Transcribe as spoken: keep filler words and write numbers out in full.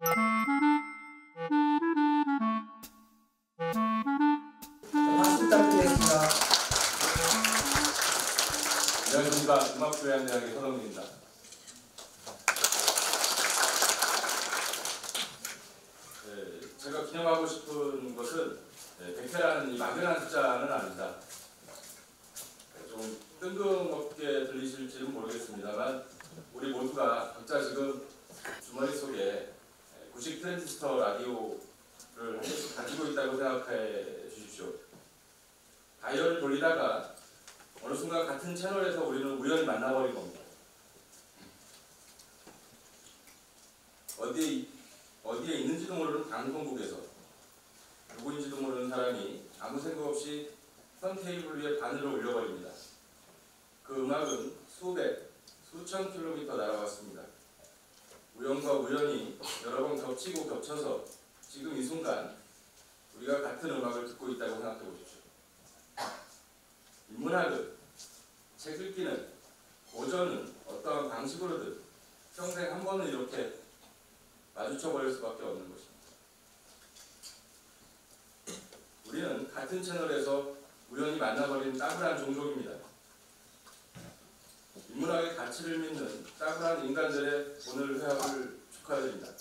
박수 부탁드리겠습니다. 안녕하십니까. 음악교양대학의 서동민입니다. 네, 제가 기념하고 싶은 것은 네, 백 회라는 이 막연한 숫자는 아닙니다. 좀 뜬금없게 들리실지는 모르겠습니다만 우리 모두가 각자 지금 주머니 속에 구십 트랜지스터 라디오를 한 개씩 가지고 있다고 생각해 주십시오. 다이얼을 돌리다가 어느 순간 같은 채널에서 우리는 우연히 만나버린 겁니다. 어디에, 어디에 있는지도 모르는 방송국에서 누구인지도 모르는 사람이 아무 생각 없이 턴테이블 위에 바늘을 올려버립니다. 그 음악은 수백, 수천 킬로미터 날아갔습니다. 우연과 우연이 여러 번 겹치고 겹쳐서 지금 이 순간 우리가 같은 음악을 듣고 있다고 생각해 보십시오. 인문학은, 책 읽기는, 고전은 어떠한 방식으로든 평생 한 번은 이렇게 마주쳐버릴 수밖에 없는 것입니다. 우리는 같은 채널에서 우연히 만나버린 따분한 종족입니다. 인문학의 가치를 믿는 따분한 인간들의 오늘 회합을 축하드립니다.